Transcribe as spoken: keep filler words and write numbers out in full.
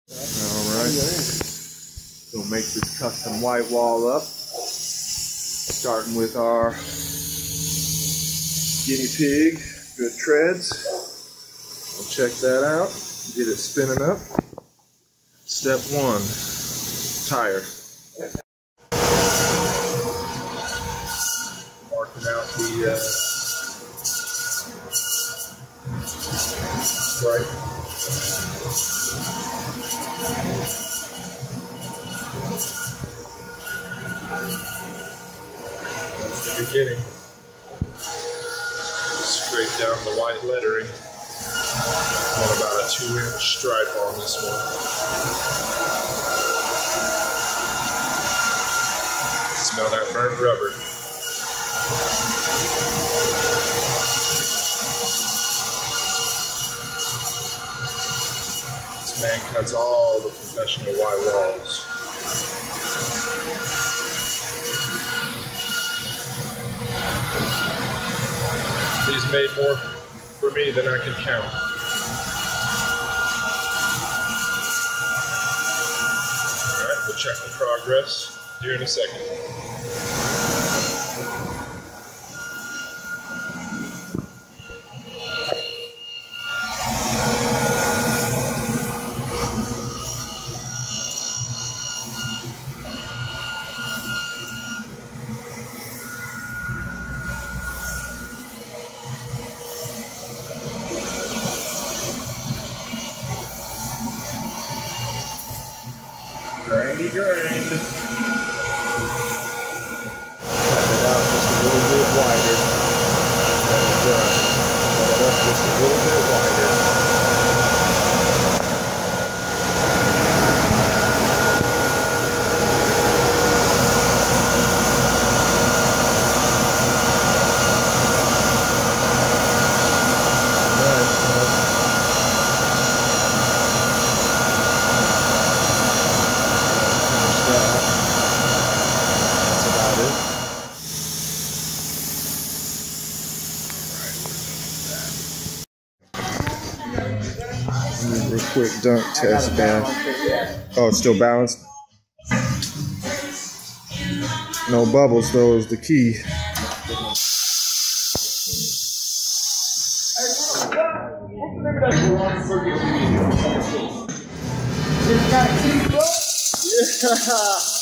Alright, we'll make this custom white wall up, starting with our guinea pig, good treads. We'll check that out, get it spinning up. Step one, tire. Marking out the uh, right. That's the beginning. Straight down the white lettering. And about a two inch stripe on this one. Smell that burnt rubber. This man cuts all the professional white walls. He's made more for me than I can count. Alright, we'll check the progress here in a second. Grindy grind. Cut it out just a little bit wider. And done. Cut it up just a little bit wider. Real quick dunk test, man. Oh, it's still balanced? No bubbles, though, is the key. Yeah.